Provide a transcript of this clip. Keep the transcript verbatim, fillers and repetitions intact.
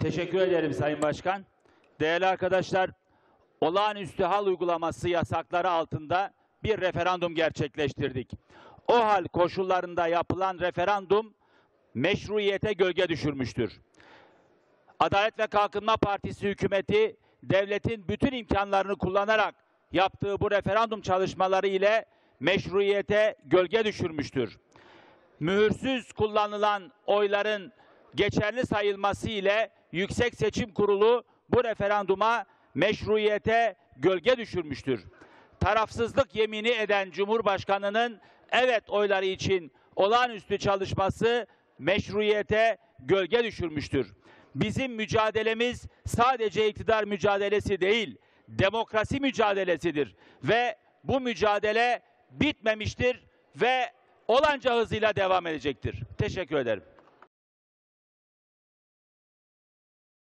Teşekkür ederim Sayın Başkan. Değerli arkadaşlar, olağanüstü hal uygulaması yasakları altında bir referandum gerçekleştirdik. O hal koşullarında yapılan referandum meşruiyete gölge düşürmüştür. Adalet ve Kalkınma Partisi hükümeti devletin bütün imkanlarını kullanarak yaptığı bu referandum çalışmaları ile meşruiyete gölge düşürmüştür. Mühürsüz kullanılan oyların geçerli sayılması ile Yüksek Seçim Kurulu bu referanduma meşruiyete gölge düşürmüştür. Tarafsızlık yemini eden Cumhurbaşkanı'nın evet oyları için olağanüstü çalışması meşruiyete gölge düşürmüştür. Bizim mücadelemiz sadece iktidar mücadelesi değil, demokrasi mücadelesidir ve bu mücadele bitmemiştir ve olanca hızıyla devam edecektir. Teşekkür ederim.